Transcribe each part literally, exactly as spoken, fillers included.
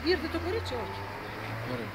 Ήρθε το κορίτσι, όχι. Ωραία.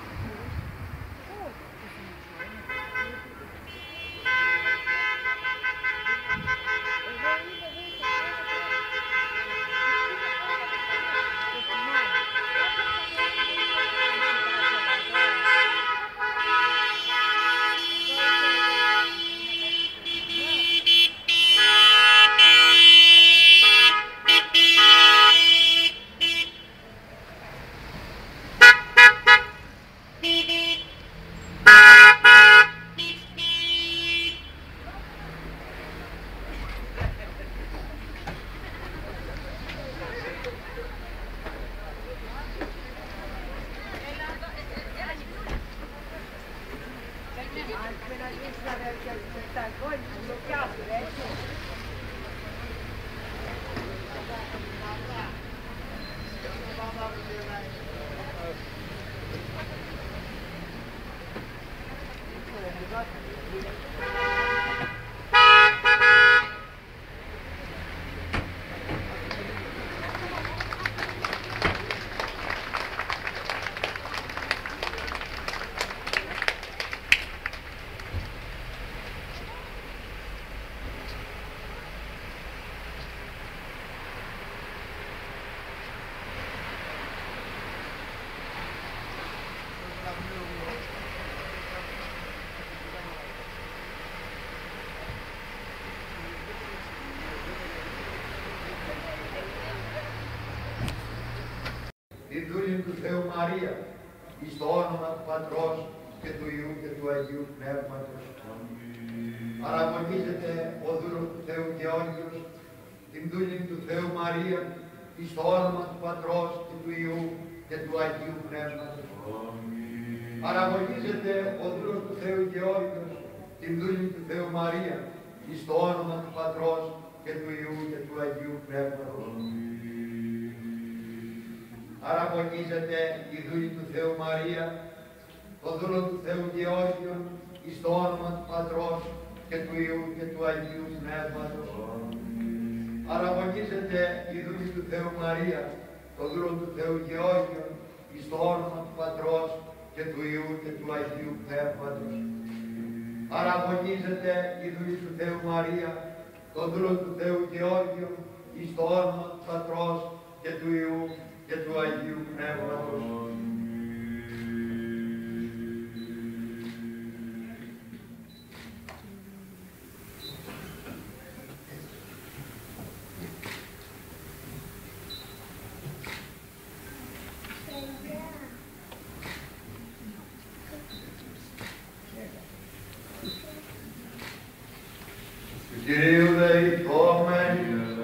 Τη δούλη του Θεού Μαρία, εις το όνομα του Πατρός και του Υιού και του Αγίου Πνεύματος. Παραγωνίζεται ο δούλος του Θεού Γεώργιος, την δούλη του Θεού Μαρία, εις το όνομα του Πατρός και του Υιού και του Αγίου Πνεύματος. Παραγωνίζεται ο δούλος του Θεού Γεώργιος, την δούλη του Θεού Μαρία, εις το όνομα του Πατρός και του Υιού και του Αγίου Πνεύματος. Παραγωνίζεται η δούλη του Θεού Μαρία, το δούλο του Θεού Γεώργιο, εις το όνομα του Πατρός και του Υιού και του Αγίου Πνεύματος. Παραγωνίζεται η δούλη του Θεού Μαρία, το δούλο του Θεού Γεώργιο, εις το όνομα του Πατρός και του Υιού και του Αγίου Πνεύματος. Παραγωνίζεται η δούλη του Θεού Μαρία, το δούλο του Θεού Γεώργιο, εις το όνομα του Πατρός και του Υιού και του Αγίου Πνεύματος. Κυρίου δεηθόμεν,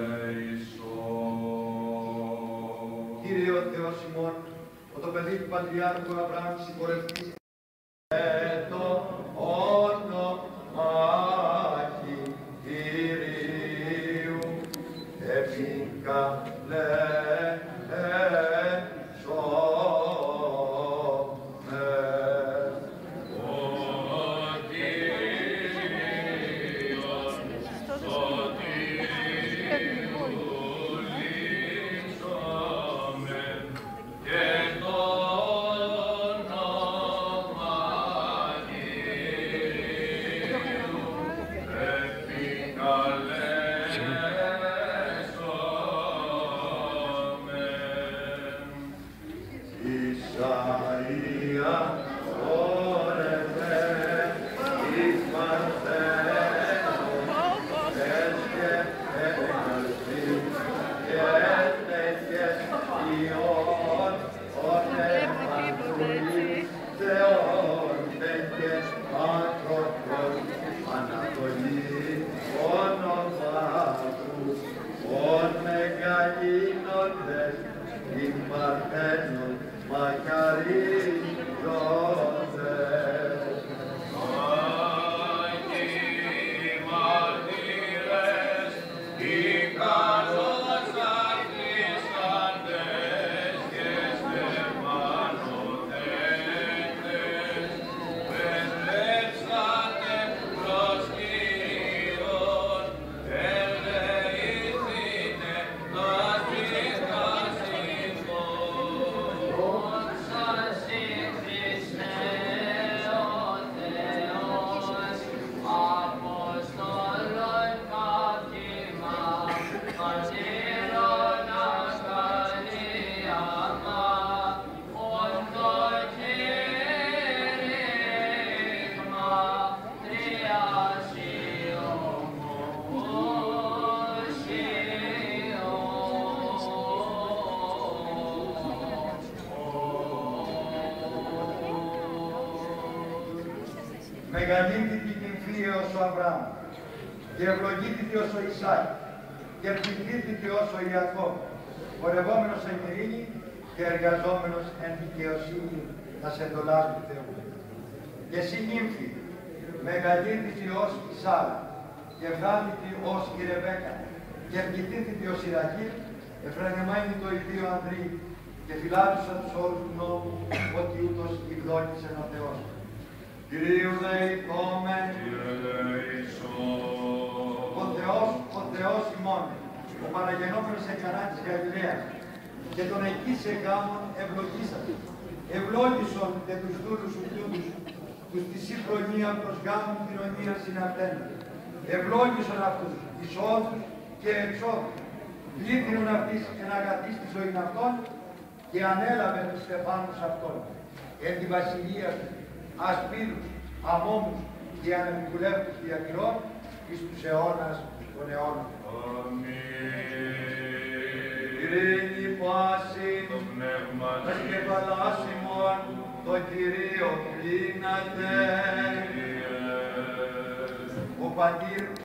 Κύριε ο Θεός ημών, ο το παιδί του Πατριάρχου Αβραάμ συγχωρευτής και το όνομάχη Κυρίου Μεγαλύτερη νυμφή ως ο Αβραάμ, και ευλογήτητη ως ο Ισάκ, και πληθύτητη ως ο Ιακώβ, πορευόμενος εν ειρήνη και εργαζόμενος εν δικαιοσύνη τα εντολάς του Θεού. Και εσύ νύμφη, μεγαλύτερη ως η Σάρα, και φράντητη ως η Ρεβέκα, και πληθύτητη ως η Ραχήλ, εφρανεμένη το ιδίο ανδρή, και φυλάτουσα τους όρους του νόμου, ότι ούτως ηδόκησε ο Θεός. Κυρίου δεηθόμεν, ο Θεός, ο Θεός ημών, ο παραγενόμενος εν Κανά της Γαλιλαίας, και τον εκεί σε γάμον ευλογήσατε. Ευλόγησον και τους δούλους σου τούτους, τους της συμπροηνία προς γάμον κοινωνία συναρτένων. Ευλόγησον αυτούς, εισόδους και εξόδους. Πλήθυνον αυτής εν αγαθής της ζωήν αυτών, και ανέλαβε τους στεφάνους αυτών. Εν τη βασιλεία του, ασπίδους, αμόμους και ανεμικουλεύτους διατηρών, εις τους αιώνας των αιώνων. Αμήν. Ειρήνη πάση, Το πνεύμα τα σκεφαλάσιμον, το Κυρίο κλείνατε. Κύριε. Ο Πατήρ